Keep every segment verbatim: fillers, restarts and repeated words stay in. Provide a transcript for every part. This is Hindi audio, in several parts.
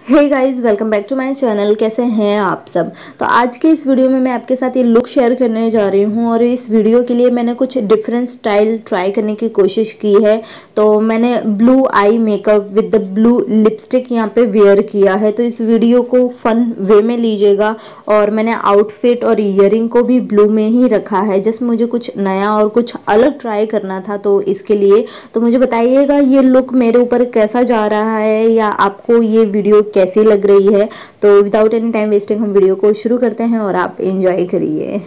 Hey guys, welcome back to my channel. कैसे हैं आप सब। तो आज के इस वीडियो में मैं आपके साथ ये लुक शेयर करने जा रही हूँ और इस वीडियो के लिए मैंने कुछ डिफरेंट स्टाइल ट्राई करने की कोशिश की है। तो मैंने blue eye makeup with the blue lipstick यहाँ पे वेयर किया है। तो इस वीडियो को फन वे में लीजिएगा। और मैंने आउटफिट और ईयरिंग को भी ब्लू में ही रखा है, जस्ट मुझे कुछ नया और कुछ अलग ट्राई करना था। तो इसके लिए तो मुझे बताइएगा ये लुक मेरे ऊपर कैसा जा रहा है या आपको ये वीडियो कैसी लग रही है। तो विदाउट एनी टाइम वेस्टिंग हम वीडियो को शुरू करते हैं और आप एंजॉय करिए।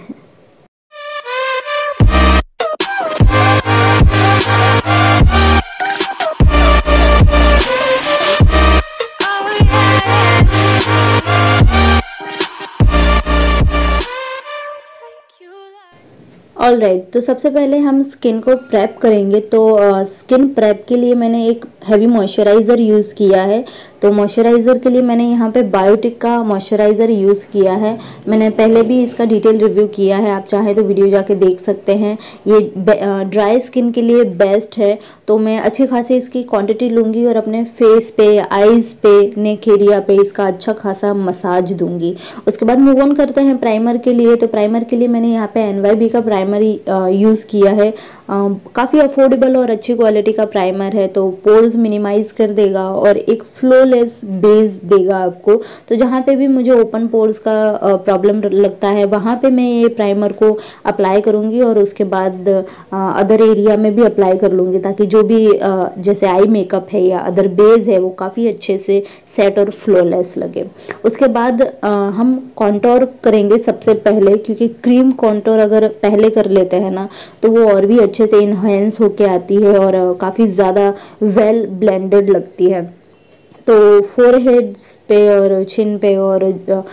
ऑल राइट right, तो सबसे पहले हम स्किन को प्रेप करेंगे। तो स्किन uh, प्रेप के लिए मैंने एक हैवी मॉइस्चराइज़र यूज़ किया है। तो मॉइस्चराइज़र के लिए मैंने यहाँ पे बायोटिक का मॉइस्चराइज़र यूज़ किया है। मैंने पहले भी इसका डिटेल रिव्यू किया है, आप चाहें तो वीडियो जाके देख सकते हैं। ये ड्राई स्किन के लिए बेस्ट है। तो मैं अच्छी खासी इसकी क्वांटिटी लूँगी और अपने फेस पे, आईज़ पे, नेक एरिया पे इसका अच्छा खासा मसाज दूंगी। उसके बाद मूव ऑन करते हैं प्राइमर के लिए। तो प्राइमर के लिए मैंने यहाँ पे एन वाई बी का प्राइमर यूज़ किया है। काफ़ी अफोर्डेबल और अच्छी क्वालिटी का प्राइमर है। तो पोर्स मिनिमाइज कर देगा और एक फ्लोलेस बेस देगा आपको। तो जहाँ पे भी मुझे ओपन पोर्स का प्रॉब्लम लगता है वहाँ पे मैं ये प्राइमर को अप्लाई करूँगी और उसके बाद अदर एरिया में भी अप्लाई कर लूँगी, ताकि जो भी आ, जैसे आई मेकअप है या अदर बेस है वो काफ़ी अच्छे से सेट और फ्लोलेस लगे। उसके बाद आ, हम कॉन्टोर करेंगे सबसे पहले, क्योंकि क्रीम कॉन्टोर अगर पहले कर लेते हैं ना तो वो और भी अच्छे से इन्हेंस होके आती है और काफ़ी ज़्यादा वेल ब्लेंडेड लगती है। तो फोरहेड्स पे और चिन पे और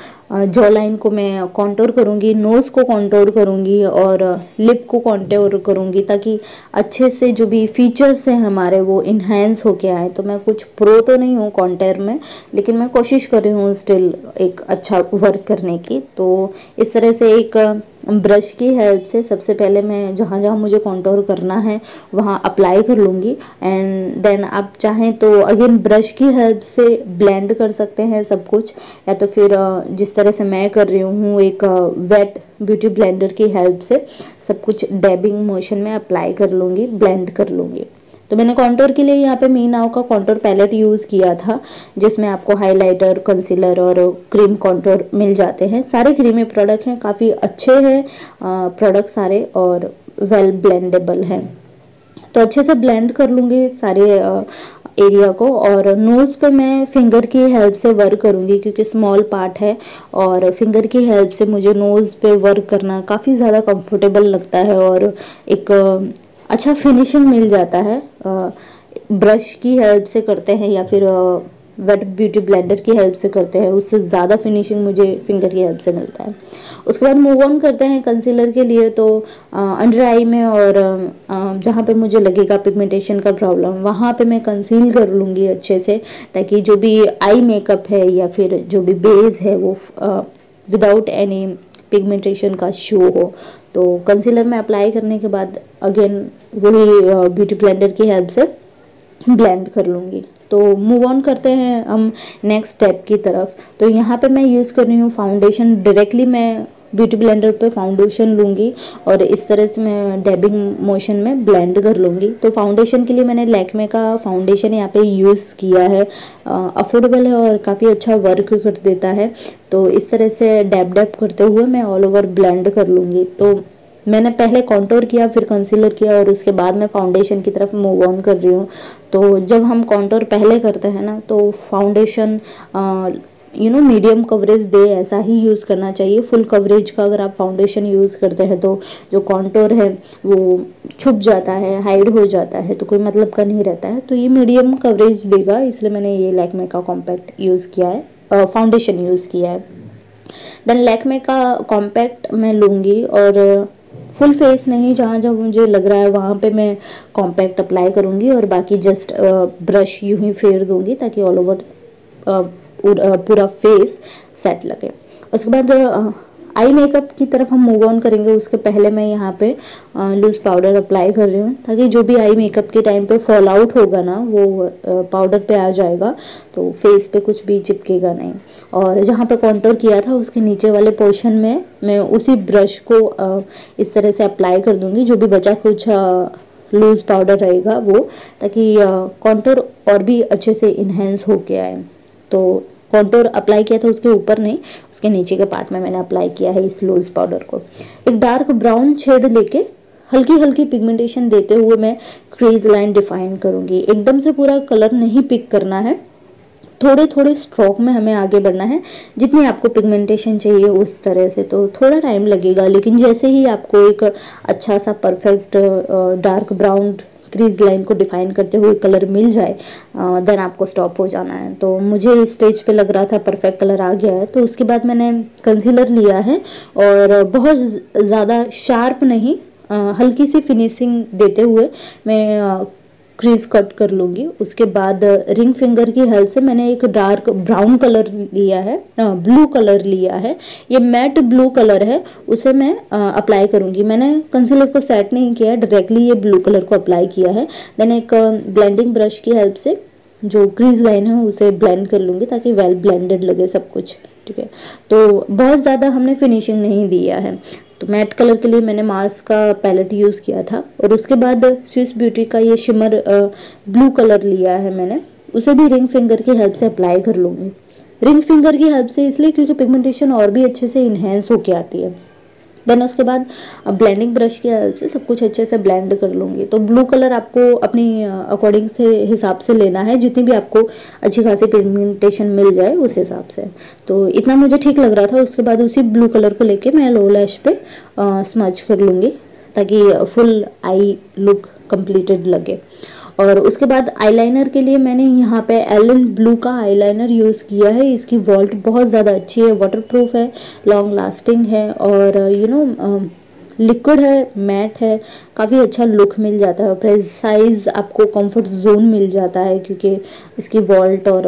जॉ लाइन को मैं कॉन्टोर करूँगी, नोज़ को कॉन्टोर करूँगी और लिप को कॉन्टोर करूँगी, ताकि अच्छे से जो भी फीचर्स हैं हमारे वो इन्हेंस होके आए। तो मैं कुछ प्रो तो नहीं हूँ कॉन्टोर में, लेकिन मैं कोशिश कर रही हूँ स्टिल एक अच्छा वर्क करने की। तो इस तरह से एक ब्रश की हेल्प से सबसे पहले मैं जहाँ जहाँ मुझे कॉन्टोर करना है वहाँ अप्लाई कर लूँगी। एंड देन आप चाहें तो अगेन ब्रश की हेल्प से ब्लेंड कर सकते हैं सब कुछ, या तो फिर जिस तरह से मैं कर रही हूँ एक वेट ब्यूटी ब्लेंडर की हेल्प से सब कुछ डैबिंग मोशन में अप्लाई कर लूँगी, ब्लेंड कर लूँगी। तो मैंने कॉन्टोर के लिए यहाँ पे मी नाउ का कॉन्टोर पैलेट यूज़ किया था, जिसमें आपको हाइलाइटर, कंसीलर और क्रीम कॉन्टोर मिल जाते हैं। सारे क्रीमी प्रोडक्ट हैं, काफ़ी अच्छे हैं प्रोडक्ट सारे और वेल ब्लेंडेबल हैं। तो अच्छे से ब्लेंड कर लूँगी सारे एरिया को। और नोज़ पे मैं फिंगर की हेल्प से वर्क करूँगी, क्योंकि स्मॉल पार्ट है और फिंगर की हेल्प से मुझे नोज़ पे वर्क करना काफ़ी ज़्यादा कंफर्टेबल लगता है और एक अच्छा फिनिशिंग मिल जाता है। ब्रश की हेल्प से करते हैं या फिर वेट ब्यूटी ब्लेंडर की हेल्प से करते हैं, उससे ज़्यादा फिनिशिंग मुझे फिंगर की हेल्प से मिलता है। उसके बाद मूव ऑन करते हैं कंसीलर के लिए। तो अंडर आई में और जहाँ पे मुझे लगेगा पिगमेंटेशन का प्रॉब्लम वहाँ पे मैं कंसील कर लूँगी अच्छे से, ताकि जो भी आई मेकअप है या फिर जो भी बेस है वो विदाउट एनी पिगमेंटेशन का शो हो। तो कंसीलर में अप्लाई करने के बाद अगेन वही ब्यूटी ब्लेंडर की हेल्प से ब्लेंड कर लूँगी। तो मूव ऑन करते हैं हम नेक्स्ट स्टेप की तरफ। तो यहाँ पे मैं यूज़ कर रही हूँ फाउंडेशन। डायरेक्टली मैं ब्यूटी ब्लेंडर पे फाउंडेशन लूँगी और इस तरह से मैं डैबिंग मोशन में ब्लेंड कर लूँगी। तो फाउंडेशन के लिए मैंने लैक्मे का फाउंडेशन यहाँ पे यूज़ किया है। अफोर्डेबल है और काफ़ी अच्छा वर्क कर देता है। तो इस तरह से डैब डैब करते हुए मैं ऑल ओवर ब्लेंड कर लूँगी। तो मैंने पहले कॉन्टोर किया, फिर कंसीलर किया और उसके बाद मैं फाउंडेशन की तरफ मूव ऑन कर रही हूँ। तो जब हम कॉन्टोर पहले करते हैं ना तो foundation you know medium coverage दे, ऐसा ही यूज़ करना चाहिए। फुल कवरेज का अगर आप फाउंडेशन यूज़ करते हैं तो जो कॉन्टोर है वो छुप जाता है, हाइड हो जाता है, तो कोई मतलब का नहीं रहता है। तो ये मीडियम कवरेज देगा, इसलिए मैंने ये लैक्मे का कॉम्पैक्ट यूज़ किया है, फाउंडेशन यूज़ किया है। देन लैक्मे का कॉम्पैक्ट मैं लूँगी और फुल फेस नहीं, जहाँ जहाँ मुझे लग रहा है वहाँ पे मैं कॉम्पैक्ट अप्लाई करूँगी और बाकी जस्ट ब्रश यूँ ही फेर दूँगी, ताकि ऑल ओवर पूरा फेस सेट लगे। उसके बाद आई मेकअप की तरफ हम मूव ऑन करेंगे उसके पहले मैं यहाँ पे लूज पाउडर अप्लाई कर रही हूँ, ताकि जो भी आई मेकअप के टाइम पे फॉल आउट होगा ना वो पाउडर पे आ जाएगा, तो फेस पे कुछ भी चिपकेगा नहीं। और जहाँ पे कॉन्टोर किया था उसके नीचे वाले पोर्शन में मैं उसी ब्रश को आ, इस तरह से अप्लाई कर दूंगी, जो भी बचा कुछ लूज पाउडर रहेगा वो, ताकि कॉन्टोर और भी अच्छे से इन्हेंस होके आए। तो कॉन्टोर अप्लाई किया था उसके ऊपर नहीं, उसके नीचे के पार्ट में मैंने अप्लाई किया है इस लूज पाउडर को। एक डार्क ब्राउन शेड लेके हल्की हल्की पिगमेंटेशन देते हुए मैं क्रीज लाइन डिफाइन करूंगी। एकदम से पूरा कलर नहीं पिक करना है, थोड़े थोड़े स्ट्रोक में हमें आगे बढ़ना है। जितनी आपको पिगमेंटेशन चाहिए उस तरह से, तो थोड़ा टाइम लगेगा, लेकिन जैसे ही आपको एक अच्छा सा perfect dark brown crease line को डिफाइन करते हुए कलर मिल जाए, देन आपको स्टॉप हो जाना है। तो मुझे इस स्टेज पे लग रहा था परफेक्ट कलर आ गया है, तो उसके बाद मैंने कंसीलर लिया है और बहुत ज़्यादा शार्प नहीं, आ, हल्की सी फिनिशिंग देते हुए मैं आ, क्रीज कट कर लूँगी। उसके बाद रिंग फिंगर की हेल्प से मैंने एक डार्क ब्राउन कलर लिया है, ब्लू कलर लिया है, ये मैट ब्लू कलर है, उसे मैं अप्लाई करूँगी। मैंने कंसीलर को सेट नहीं किया, डायरेक्टली ये ब्लू कलर को अप्लाई किया है। देन एक ब्लेंडिंग ब्रश की हेल्प से जो क्रीज लाइन है उसे ब्लेंड कर लूँगी, ताकि वेल ब्लेंडेड लगे सब कुछ, ठीक है। तो बहुत ज़्यादा हमने फिनिशिंग नहीं दिया है। तो मैट कलर के लिए मैंने मार्स का पैलेट यूज़ किया था, और उसके बाद स्विस ब्यूटी का ये शिमर ब्लू कलर लिया है मैंने, उसे भी रिंग फिंगर की हेल्प से अप्लाई कर लूँगी। रिंग फिंगर की हेल्प से इसलिए क्योंकि पिगमेंटेशन और भी अच्छे से इन्हेंस होके आती है। देन उसके बाद ब्लेंडिंग ब्रश की हेल्प से सब कुछ अच्छे से ब्लेंड कर लूँगी। तो ब्लू कलर आपको अपनी अकॉर्डिंग से हिसाब से लेना है, जितनी भी आपको अच्छी खासी पिगमेंटेशन मिल जाए उस हिसाब से। तो इतना मुझे ठीक लग रहा था। उसके बाद उसी ब्लू कलर को लेके मैं लो लैश पे स्मच कर लूँगी, ताकि फुल आई लुक कंप्लीटेड लगे। और उसके बाद आईलाइनर के लिए मैंने यहाँ पे एलन ब्लू का आईलाइनर यूज़ किया है। इसकी वॉल्ट बहुत ज़्यादा अच्छी है, वाटरप्रूफ है, लॉन्ग लास्टिंग है, और यू नो लिक्विड है, मैट है, काफ़ी अच्छा लुक मिल जाता है। प्रेसाइज आपको कंफर्ट जोन मिल जाता है, क्योंकि इसकी वॉल्ट और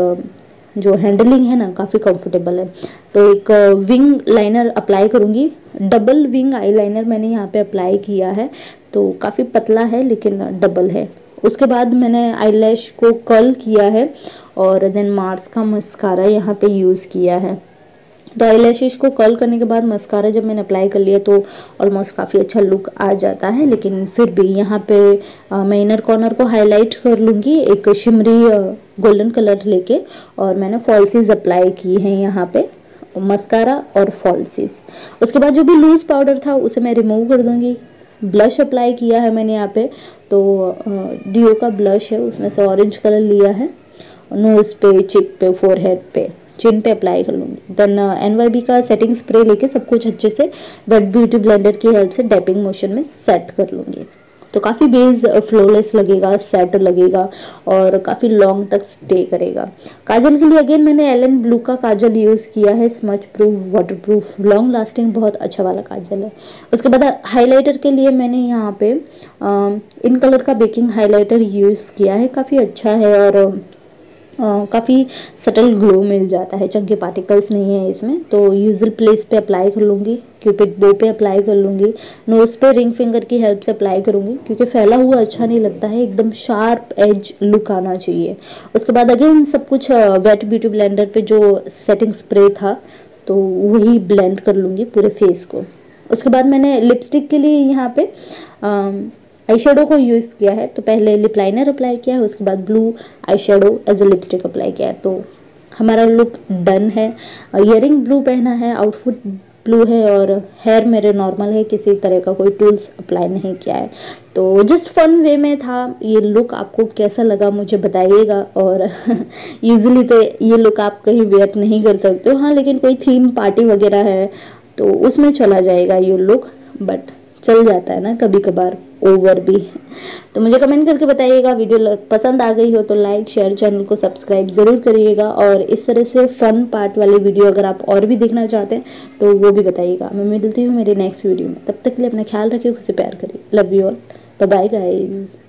जो हैंडलिंग है ना काफ़ी कंफर्टेबल है। तो एक विंग लाइनर अप्लाई करूँगी, डबल विंग आईलाइनर मैंने यहाँ पे अप्लाई किया है, तो काफ़ी पतला है लेकिन डबल है। उसके बाद मैंने आईलैश को कर्ल किया है, और देन मार्स का मस्कारा यहाँ पे यूज़ किया है। तो आईलैशेस को कर्ल करने के बाद मस्कारा जब मैंने अप्लाई कर लिया तो ऑलमोस्ट काफ़ी अच्छा लुक आ जाता है, लेकिन फिर भी यहाँ पे आ, मैं इनर कॉर्नर को हाईलाइट कर लूँगी एक शिमरी गोल्डन कलर लेके, और मैंने फॉल्सीज अप्लाई की हैं यहाँ पे, मस्कारा और फॉल्सीज। उसके बाद जो भी लूज पाउडर था उसे मैं रिमूव कर दूँगी। ब्लश अप्लाई किया है मैंने यहाँ पे, तो डियो का ब्लश है, उसमें से ऑरेंज कलर लिया है, नोज पे, चिक पे, फोरहेड पे, चिन पे अप्लाई कर लूँगी। देन एन वाई बी का सेटिंग स्प्रे लेके सब कुछ अच्छे से वेट ब्यूटी ब्लेंडर की हेल्प से डैपिंग मोशन में सेट कर लूँगी। तो काफ़ी बेस फ्लोलेस लगेगा, सेट लगेगा, और काफ़ी लॉन्ग तक स्टे करेगा। काजल के लिए अगेन मैंने एलन ब्लू का काजल यूज़ किया है, smudge proof, water proof, long lasting, बहुत अच्छा वाला काजल है। उसके बाद हाइलाइटर के लिए मैंने यहाँ पे आ, इन कलर का बेकिंग हाइलाइटर यूज़ किया है, काफ़ी अच्छा है, और काफ़ी सटल ग्लो मिल जाता है, चंके पार्टिकल्स नहीं है इसमें। तो यूजुअल प्लेस पे अप्लाई कर लूँगी, क्यूपिड बो पे अप्लाई कर लूँगी, नोज पे रिंग फिंगर की हेल्प से अप्लाई करूँगी, क्योंकि फैला हुआ अच्छा नहीं लगता है, एकदम शार्प एज लुक आना चाहिए। उसके बाद अगेन सब कुछ वेट ब्यूटी ब्लेंडर पे जो सेटिंग स्प्रे था तो वही ब्लेंड कर लूँगी पूरे फेस को। उसके बाद मैंने लिपस्टिक के लिए यहाँ पे आई शेडो को यूज़ किया है। तो पहले लिप लाइनर अप्लाई किया है, उसके बाद blue eye shadow as a lipstick apply किया है। तो हमारा लुक डन है। ईयरिंग ब्लू पहना है, आउटफिट ब्लू है, और हेयर मेरे नॉर्मल है, किसी तरह का कोई टूल्स अप्लाई नहीं किया है। तो जस्ट फन वे में था ये लुक। आपको कैसा लगा मुझे बताइएगा। और यूजुअली तो ये लुक आप कहीं वेयर नहीं कर सकते हो, हाँ, लेकिन कोई थीम पार्टी वगैरह है तो उसमें चला जाएगा ये लुक, बट चल जाता है ना कभी कभार ओवर भी। तो मुझे कमेंट करके बताइएगा। वीडियो पसंद आ गई हो तो लाइक शेयर, चैनल को सब्सक्राइब ज़रूर करिएगा, और इस तरह से फन पार्ट वाली वीडियो अगर आप और भी देखना चाहते हैं तो वो भी बताइएगा। मैं मिलती हूँ मेरे नेक्स्ट वीडियो में, तब तक के लिए अपना ख्याल रखिए, खुद से प्यार करिए। Love you all, bye bye guys.